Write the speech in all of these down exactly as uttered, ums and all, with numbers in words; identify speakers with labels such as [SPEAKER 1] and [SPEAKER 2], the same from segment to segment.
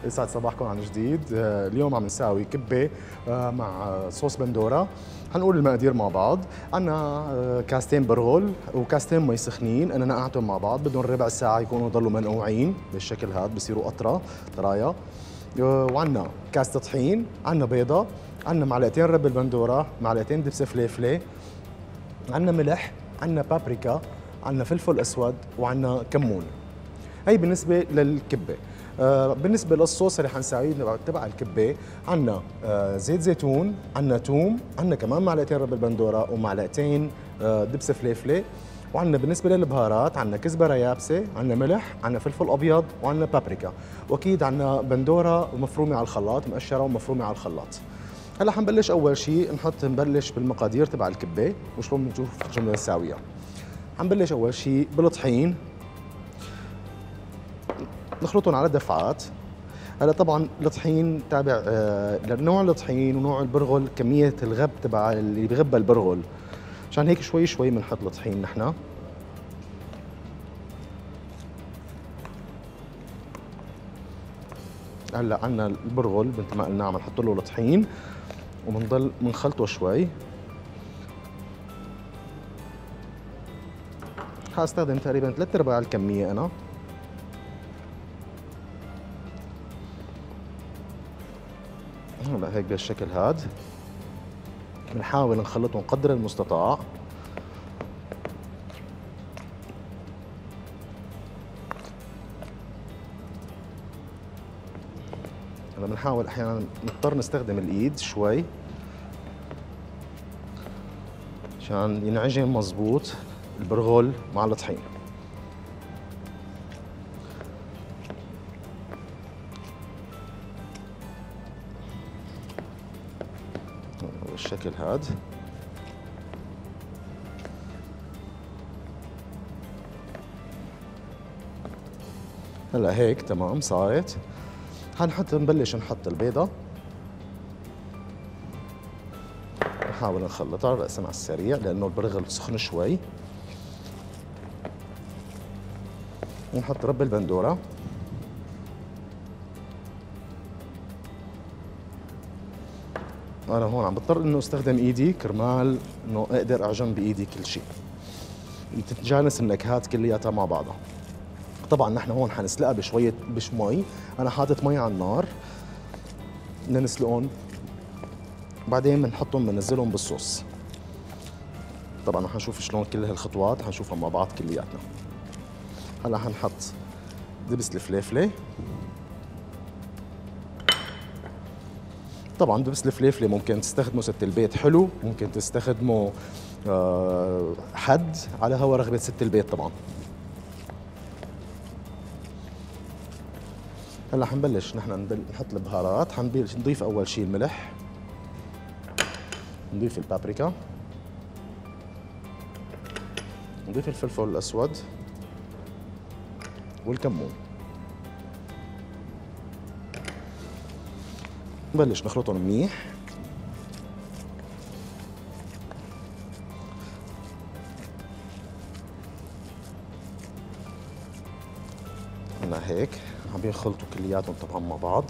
[SPEAKER 1] يسعد صباحكم عن جديد. آه، اليوم عم نساوي كبة آه، مع صوص بندورة. حنقول المقادير مع بعض. عنا آه، كاستين برغل وكاستين مي سخنين، انا نقعتهم مع بعض بدهم ربع ساعة يكونوا ضلوا منقوعين بالشكل هذا، بصيروا قطرة طرايا. آه، وعنا كاسة طحين، عنا بيضة، عنا معلقتين رب البندورة، معلقتين دبس فليفلة، عنا ملح، عنا بابريكا، عنا فلفل اسود، وعنا كمون. هي بالنسبة للكبة. آه بالنسبة للصوص اللي حنساويه تبع تبع الكبة، عنا آه زيت زيتون، عنا توم، عنا كمان معلقتين رب البندورة ومعلقتين آه دبس فليفلة، وعنا بالنسبة للبهارات عنا كزبرة يابسة، عنا ملح، عنا فلفل أبيض، وعنا بابريكا، وأكيد عنا بندورة مفرومة على الخلاط، مقشرة ومفرومة على الخلاط. هلا حنبلش أول شيء نحط نبلش بالمقادير تبع الكبة وشلون بنشوف شو بدنا نساويها. حنبلش أول شيء بالطحين، نخلطهم على دفعات. هلا طبعا الطحين تابع آه لنوع الطحين ونوع البرغل، كميه الغب تبع اللي بغبى البرغل، عشان هيك شوي شوي بنحط الطحين نحن. هلا عندنا البرغل مثل ما قلنا عم نحط له الطحين وبنضل بنخلطه شوي. حاستخدم تقريبا ثلاث ارباع الكميه انا. هلا هيك بالشكل هاد بنحاول نخلطهم قدر المستطاع. هلا بنحاول احيانا نضطر نستخدم الايد شوي عشان ينعجن مزبوط البرغل مع الطحين. بالشكل هاد. هلا هيك تمام صارت. حنحط نبلش نحط البيضة، نحاول نخلطها رأسا على السريع لأنه البرغل سخن شوي. ونحط رب البندورة، أنا هون عم بضطر إنه استخدم إيدي كرمال إنه أقدر أعجن بإيدي كل شيء، تتجانس النكهات كلياتها مع بعضها. طبعا نحن هون حنسلقها بشوية بش مي، أنا حاطط مي على النار بدنا نسلقهم، بعدين بنحطهم بننزلهم بالصوص. طبعا حنشوف شلون كل هالخطوات حنشوفها مع بعض كلياتنا. هلا حنحط دبس الفليفلة. طبعا دبس الفليفلة ممكن تستخدمه ست البيت حلو، ممكن تستخدمه آه حد على هوا رغبة ست البيت طبعا. هلا حنبلش نحن نحط البهارات. حنبلش نضيف اول شيء الملح، نضيف البابريكا، نضيف الفلفل الاسود والكمون. نبلش نخلطهم منيح. هلا هيك عم بينخلطوا كلياتهم طبعا مع بعض.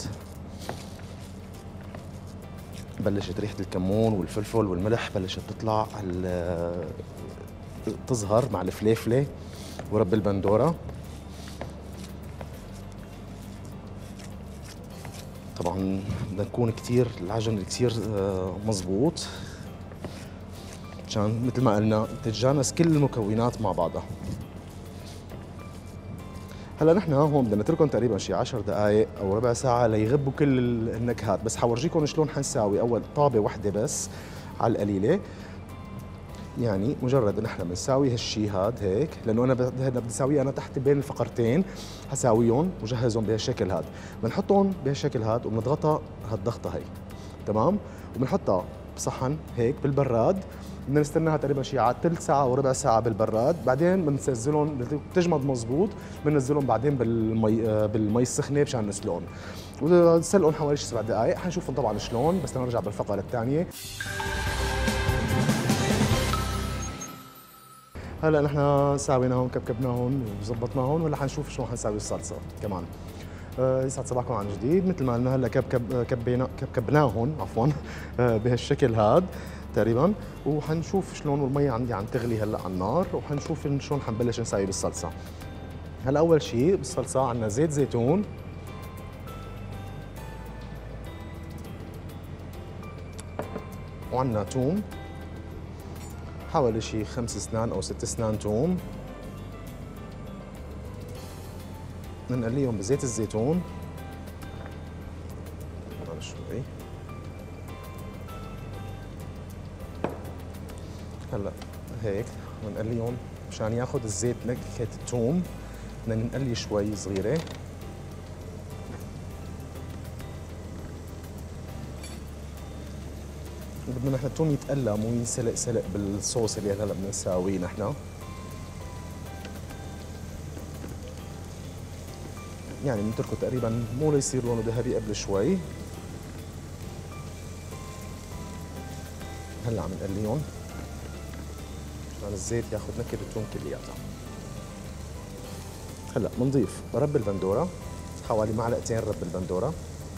[SPEAKER 1] بلشت ريحة الكمون والفلفل والملح بلشت تطلع تظهر مع الفليفلة ورب البندورة. طبعا بدنا نكون كثير العجن كثير مزبوط عشان مثل ما قلنا تتجانس كل المكونات مع بعضها. هلا نحن هون بدنا نتركهم تقريبا شي عشر دقائق او ربع ساعة ليغبوا كل النكهات، بس حورجيكم شلون حنساوي اول طابة وحدة بس على القليلة. يعني مجرد نحن بنساوي هالشي هاد هيك، لانه انا بدي اساويه انا تحت بين الفقرتين، حساويهم وجهزهم بهالشكل هاد. بنحطهم بهالشكل هاد وبنضغطها هالضغطة هي تمام، وبنحطها بصحن هيك بالبراد. بدنا نستناها تقريبا شي على ثلث ساعة او ربع ساعة بالبراد، بعدين بننزلهم تجمد مزبوط، بننزلهم بعدين بالمي بالمي السخنة مشان نسلقهم. ونسلقهم حوالي شي سبع دقائق، حنشوفهم طبعا شلون بس نرجع بالفقرة الثانية. هلا نحن ساويناهم كبكبناهم وظبطناهم، وهلا حنشوف شلون حنساوي الصلصة كمان. آه، يسعد صباحكم عن جديد. مثل ما قلنا هلا كب كب كبينا كب كبناهم عفوا آه، بهالشكل هاد تقريبا، وحنشوف شلون المي عندي عم تغلي هلا على النار، وحنشوف شلون حنبلش نسوي بالصلصه. هلا اول شيء بالصلصه عندنا زيت زيتون، وعندنا توم حوالي شي خمس اسنان او ست اسنان توم، بنقليهم بزيت الزيتون شوي. هلا هيك بنقليهم مشان ياخذ الزيت نكهه الثوم، بدنا نقلي شوي صغيره. بدنا نحن الثوم يتقلى مو ينسلق سلق بالصوص اللي هلا بدنا نساويه نحن. يعني بنتركه تقريبا مو ليصير لونه ذهبي قبل شوي. هلا عم نقليهم مشان الزيت ياخذ نكهه الثوم كلياتها. هلا بنضيف رب البندوره، حوالي معلقتين رب البندوره.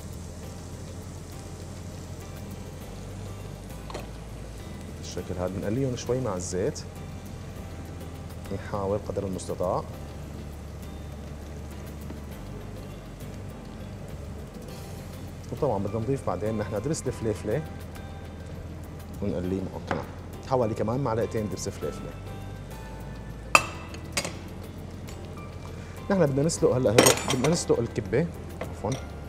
[SPEAKER 1] بالشكل هذا بنقليهم شوي مع الزيت، نحاول قدر المستطاع. وطبعا بدنا نضيف بعدين نحن درس الفليفله ونقليه معه كمان، حوالي كمان معلقتين درس فليفله. نحن بدنا نسلق هلا بدنا نسلق الكبه، عفوا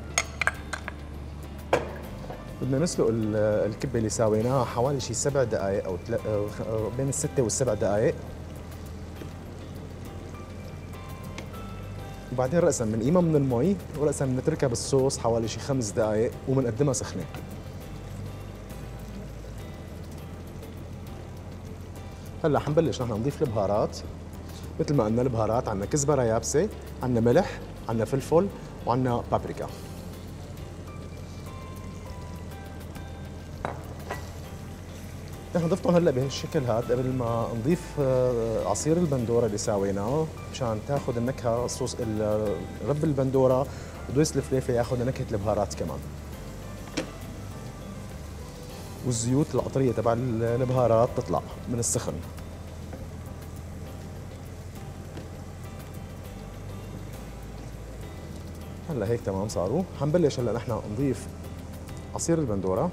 [SPEAKER 1] بدنا نسلق الكبه اللي ساويناها حوالي شي سبع دقائق او بين الستة والسبع دقائق. وبعدين رأسا بنقيمها من المي، ورأسا بنتركها بالصوص حوالي شي خمس دقائق وبنقدمها سخنة. هلا حنبلش نحن نضيف البهارات. مثل ما قلنا البهارات عندنا كزبرة يابسة، عندنا ملح، عندنا فلفل، وعندنا بابريكا. نحن ضفتهم هلا بهالشكل هذا قبل ما نضيف عصير البندوره اللي ساويناه مشان تاخذ النكهه الصوص رب البندوره، ودويس الفليفله ياخذ نكهه البهارات كمان، والزيوت العطريه تبع البهارات تطلع من السخن. هلا هيك تمام صاروا. حنبلش هلا نحن نضيف عصير البندوره.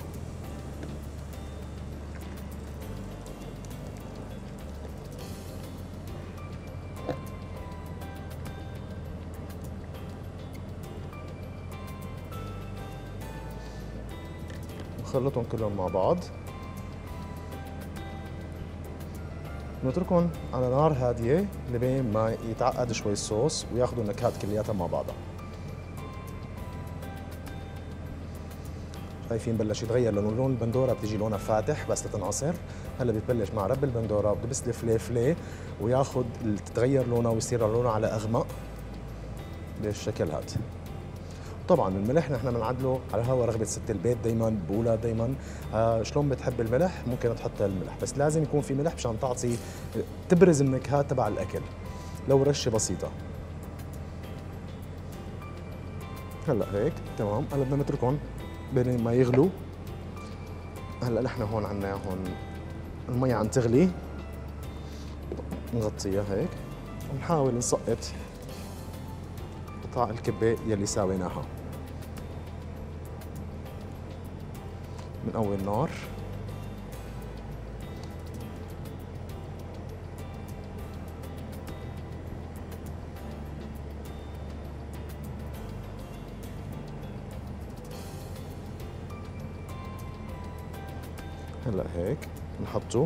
[SPEAKER 1] نخلطهم كلهم مع بعض، نتركهم على نار هاديه لبين ما يتعقد شوي الصوص وياخذوا النكهات كلياتها مع بعضها. شايفين بلش يتغير لونه، لون البندوره بتيجي لونها فاتح بس لتنعصر. هلا بتبلش مع رب البندوره بدبس الفليفله وياخذ تتغير لونه ويصير لونه على اغمق بالشكل هذا. طبعا الملح نحن بنعدله على هوا رغبه ست البيت، دائما بقولها دائما آه شلون بتحب الملح ممكن تحط الملح، بس لازم يكون في ملح مشان تعطي تبرز النكهات تبع الاكل، لو رشه بسيطه. هلا هيك تمام. هلا بدنا نتركهم بين ما يغلوا. هلا نحن هون عندنا هون المي عم تغلي، نغطيها هيك ونحاول نسقط قطع الكبه يلي ساويناها. بنقوي النار. هلا هيك نحطه.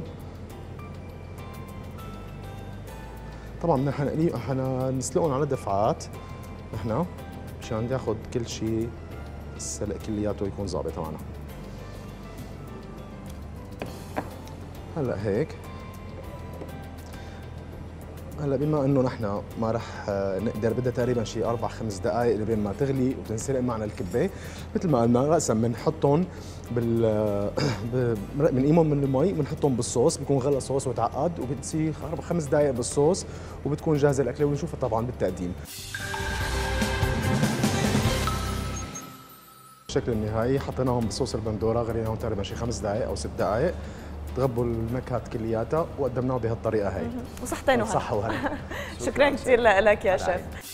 [SPEAKER 1] طبعا نحن حنسلقهم على دفعات نحن مشان ياخذ كل شيء السلق كلياته يكون ظابط معنا. هلا هيك. هلا بما انه نحن ما رح نقدر، بدها تقريبا شي اربع خمس دقائق لبين ما تغلي وتنسلق معنا الكبه. مثل ما قلنا راسا بنحطهم بال بنقيمهم من المي بنحطهم بالصوص، بيكون غلى صوص وتعقد، وبتصير اربع خمس دقائق بالصوص وبتكون جاهزه الاكله، ونشوفها طبعا بالتقديم. بالشكل النهائي، حطيناهم بصوص البندوره، غليناهم تقريبا شي خمس دقائق او ست دقائق، تغبوا النكهات كلياتها وقدمناه بهالطريقه هي.
[SPEAKER 2] وصحتين وهلا.
[SPEAKER 1] صح وهلا.
[SPEAKER 2] شكرا كثير لك يا شيف.